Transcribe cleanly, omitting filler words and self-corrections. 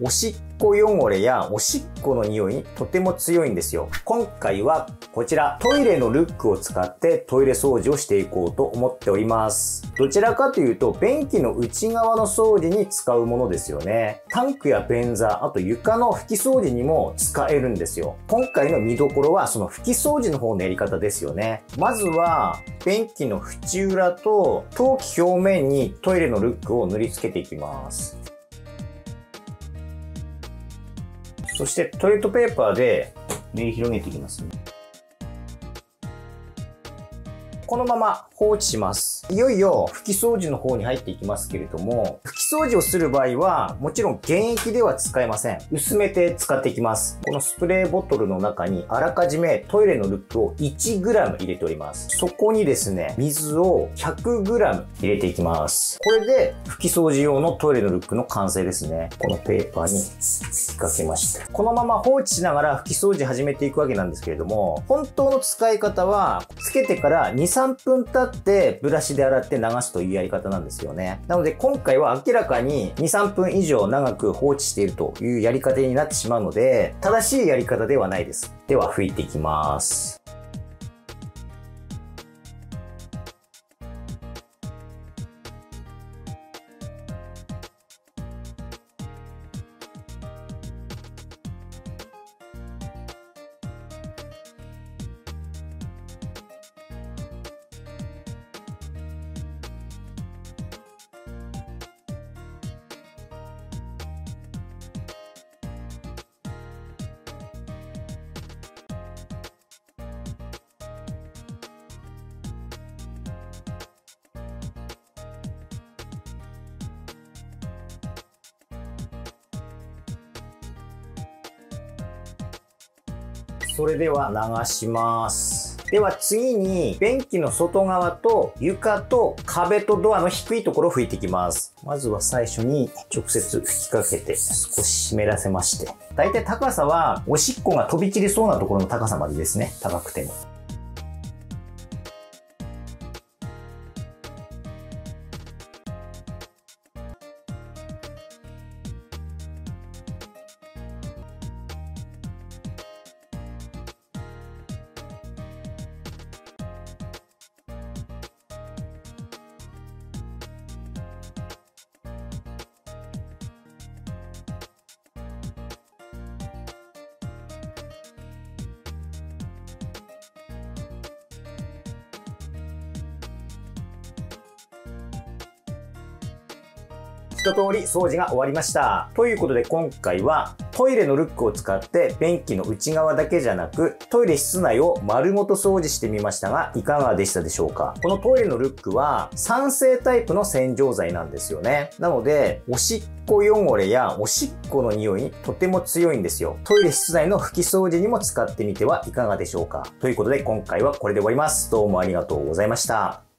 おしっこ汚れやおしっこの匂いにとても強いんですよ。今回はこちらトイレのルックを使ってトイレ掃除をしていこうと思っております。どちらかというと便器の内側の掃除に使うものですよね。タンクや便座、あと床の拭き掃除にも使えるんですよ。今回の見どころはその拭き掃除の方のやり方ですよね。まずは便器の縁裏と陶器表面にトイレのルックを塗り付けていきます。そしてトイレットペーパーで塗り広げていきますね。このまま放置します。いよいよ拭き掃除の方に入っていきますけれども、拭き掃除をする場合はもちろん原液では使えません。薄めて使っていきます。このスプレーボトルの中にあらかじめトイレのルックを 1g 入れております。そこにですね、水を 100g 入れていきます。これで拭き掃除用のトイレのルックの完成ですね。このペーパーに引っ掛けました。このまま放置しながら拭き掃除始めていくわけなんですけれども、本当の使い方はつけてから2、3分経ってブラシで洗って流すというやり方なんですよね。なので今回は明らかに2、3分以上長く放置しているというやり方になってしまうので、正しいやり方ではないです。では拭いていきます。それでは流します。では次に便器の外側と床と壁とドアの低いところを拭いていきます。まずは最初に直接吹きかけて少し湿らせまして。だいたい高さはおしっこが飛び散りそうなところの高さまでですね。高くても。一通り掃除が終わりました。ということで今回はトイレのルックを使って便器の内側だけじゃなくトイレ室内を丸ごと掃除してみましたがいかがでしたでしょうか。このトイレのルックは酸性タイプの洗浄剤なんですよね。なのでおしっこ汚れやおしっこの匂いにとても強いんですよ。トイレ室内の拭き掃除にも使ってみてはいかがでしょうか。ということで今回はこれで終わります。どうもありがとうございました。